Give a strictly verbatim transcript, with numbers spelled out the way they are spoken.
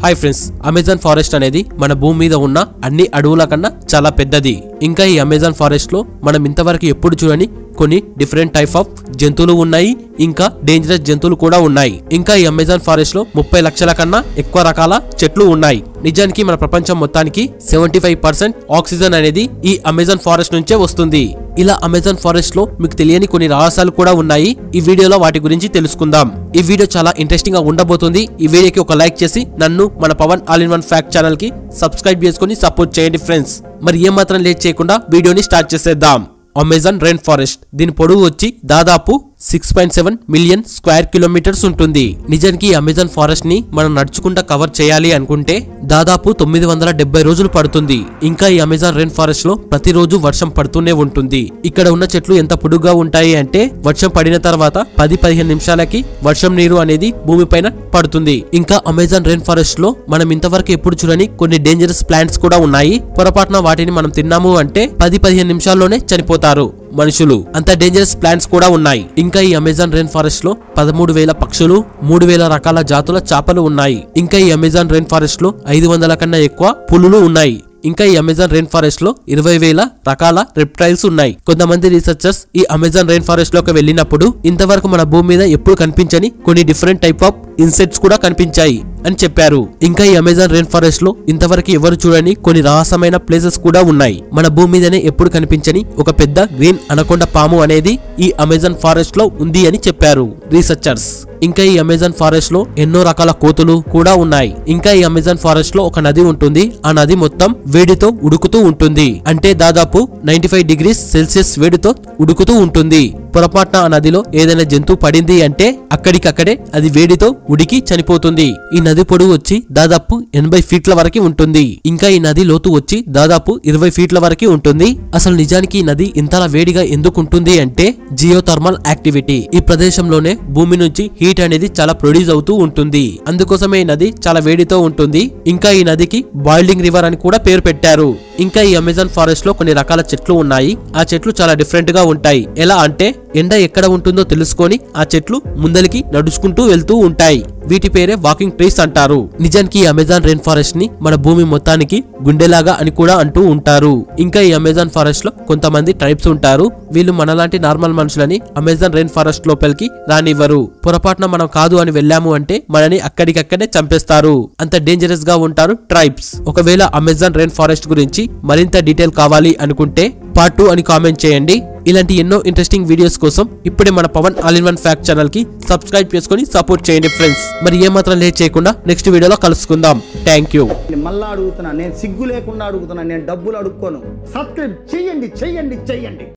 Hi friends, Amazon forest అనేది మన భూమి మీద ఉన్న అన్ని అడవుల కన్నా చాలా పెద్దది. ఇంకా ఈ అమెజాన్ ఫారెస్ట్ లో మనం ఇంతవరకు ఎప్పుడు చూడని కొన్ని డిఫరెంట్ టైప్ ఆఫ్ జంతువులు ఉన్నాయి. ఇంకా డేంజరస్ జంతువులు కూడా ఉన్నాయి. ఇంకా ఈ అమెజాన్ ఫారెస్ట్ లో ముప్పై లక్షల కన్నా ఎక్కువ రకాల చెట్లు ఉన్నాయి. నిజానికి మన ప్రపంచం మొత్తానికి సెవెంటీ ఫైవ్ పర్సెంట్ ఆక్సిజన్ అనేది ఈ అమెజాన్ ఫారెస్ట్ నుంచే వస్తుంది. ఇలా అమెజాన్ ఫారెస్ట్ లో మీకు తెలియని కొన్ని రహస్యాలు కూడా ఉన్నాయి. ఈ వీడియోలో వాటి గురించి తెలుసుకుందాం. ఈ వీడియో చాలా ఇంట్రెస్టింగ్ గా ఉండబోతుంది. ఈ వీడియోకి ఒక లైక్ చేసి నన్ను మన Pawan all in one fact channel కి సబ్స్క్రైబ్ చేసుకుని సపోర్ట్ చేయండి ఫ్రెండ్స్. మరి ఏం మాత్రం లేట్ చేయకుండా వీడియోని స్టార్ట్ చేసేద్దాం. అమెజాన్ రెయిన్ ఫారెస్ట్, దీని పొడవు వచ్చి దాదాపు six point seven million square kilometres ఉంటుంది. నిజానికి ఈ అమెజాన్ ఫారెస్ట్ ని మనం నడుచుకుంటా కవర్ చేయాలి అనుకుంటే దాదాపు తొమ్మిది వందల డెబ్బై రోజులు పడుతుంది. ఇంకా ఈ అమెజాన్ రెయిన్ ఫారెస్ట్ లో ప్రతిరోజు వర్షం పడుతూనే ఉంటుంది. ఇక్కడ ఉన్న చెట్లు ఎంత పొడుగ్గా ఉంటాయి అంటే వర్షం పడిన తర్వాత పది పదిహేను నిమిషాలకి వర్షం నీరు అనేది భూమి పైన పడుతుంది. ఇంకా అమెజాన్ రెయిన్ ఫారెస్ట్ లో మనం ఇంతవరకు ఎప్పుడు చూడని కొన్ని డేంజరస్ ప్లాంట్స్ కూడా ఉన్నాయి. పొరపాటున వాటిని మనం తిన్నాము అంటే పది పదిహేను నిమిషాల్లోనే చనిపోతారు మనుషులు. అంత డేంజరస్ ప్లాంట్స్ కూడా ఉన్నాయి. ఇంకా ఈ అమెజాన్ రెయిన్ ఫారెస్ట్ లో పదమూడు వేల పక్షులు, మూడు వేల రకాల జాతుల చేపలు ఉన్నాయి. ఇంకా ఈ అమెజాన్ రెయిన్ ఫారెస్ట్ లో ఐదు వందల కన్నా ఎక్కువ పులులు ఉన్నాయి. ఇంకా ఈ అమెజాన్ రెయిన్ ఫారెస్ట్ లో ఇరవై వేల రకాల రెప్టైల్స్ ఉన్నాయి. కొంతమంది రీసెర్చర్స్ ఈ అమెజాన్ రెయిన్ ఫారెస్ట్ లోకి వెళ్ళినప్పుడు ఇంతవరకు మన భూమి మీద ఎప్పుడు కనిపించని కొన్ని డిఫరెంట్ టైప్ ఆఫ్ ఇన్సెక్ట్స్ కూడా కనిపించాయి అని చెప్పారు. ఇంకా ఈ అమెజాన్ రెయిన్ ఫారెస్ట్ లో ఇంతవరకు ఎవరు చూడని కొన్ని రహస్యమైన ప్లేసెస్ కూడా ఉన్నాయి. మన భూమి మీదనే ఎప్పుడు కనిపించని ఒక పెద్ద గ్రీన్ అనకొండ పాము అనేది ఈ అమెజాన్ ఫారెస్ట్ లో ఉంది అని చెప్పారు రీసెర్చర్స్. ఇంకా ఈ అమెజాన్ ఫారెస్ట్ లో ఎన్నో రకాల కోతులు కూడా ఉన్నాయి. ఇంకా ఈ అమెజాన్ ఫారెస్ట్ లో ఒక నది ఉంటుంది. ఆ నది మొత్తం వేడితో ఉడుకుతూ ఉంటుంది. అంటే దాదాపు నైన్టీ ఫైవ్ డిగ్రీస్ సెల్సియస్ వేడితో ఉడుకుతూ ఉంటుంది. పొరపాటున ఆ నదిలో ఏదైనా జంతువు పడింది అంటే అక్కడికక్కడే అది వేడితో ఉడికి చనిపోతుంది. ఈ నది పొడవు వచ్చి దాదాపు ఎనభై ఫీట్ల వరకు ఉంటుంది. ఇంకా ఈ నది లోతు వచ్చి దాదాపు ఇరవై ఫీట్ల వరకు ఉంటుంది. అసలు నిజానికి ఈ నది ఇంతలా వేడిగా ఎందుకు ఉంటుంది అంటే జియోథర్మల్ యాక్టివిటీ. ఈ ప్రదేశంలోనే భూమి నుంచి హీట్ అనేది చాలా ప్రొడ్యూస్ అవుతూ ఉంటుంది. అందుకోసమే ఈ నది చాలా వేడితో ఉంటుంది. ఇంకా ఈ నదికి బాయిలింగ్ రివర్ అని కూడా పేరు పెట్టారు. ఇంకా ఈ అమెజాన్ ఫారెస్ట్ లో కొన్ని రకాల చెట్లు ఉన్నాయి. ఆ చెట్లు చాలా డిఫరెంట్ గా ఉంటాయి. ఎలా అంటే ఎండ ఎక్కడ ఉంటుందో తెలుసుకొని ఆ చెట్లు ముందలికి నడుచుకుంటూ వెళ్తూ ఉంటాయి. వీటి పేరే వాకింగ్ ట్రీస్ అంటారు. నిజానికి ఈ అమెజాన్ రెయిన్ ఫారెస్ట్ ని మన భూమి మొత్తానికి గుండెలాగా అని కూడా అంటూ ఉంటారు. ఇంకా ఈ అమెజాన్ ఫారెస్ట్ లో కొంతమంది ట్రైబ్స్ ఉంటారు. వీళ్ళు మనలాంటి నార్మల్ మనుషులని అమెజాన్ రెయిన్ ఫారెస్ట్ లోపలికి రానివ్వరు. పొరపాటున మనం కాదు అని వెళ్ళాము అంటే మనని అక్కడికక్కడే చంపేస్తారు. అంత డేంజరస్ గా ఉంటారు ట్రైబ్స్. ఒకవేళ అమెజాన్ రెయిన్ ఫారెస్ట్ గురించి మరింత డీటెయిల్ కావాలి అనుకుంటే పార్ట్ టూ అని కామెంట్ చేయండి. ఇలాంటి ఎన్నో ఇంట్రెస్టింగ్ వీడియోస్ కోసం ఇప్పుడే మన Pawan all in one fact channel కి సబ్స్క్రైబ్ చేసుకుని సపోర్ట్ చేయండి ఫ్రెండ్స్. మరి ఏమాత్రం లేట్ చేయకుండా నెక్స్ట్ వీడియోలో కలుసుకుందాం. Thank you. మళ్ళా అడుగుతున్నా, నేను సిగ్గు లేకుండా అడుగుతున్నా, నేను డబ్బులు అడుక్కోను. సబ్స్క్రైబ్ చెయ్యండి చెయ్యండి చెయ్యండి.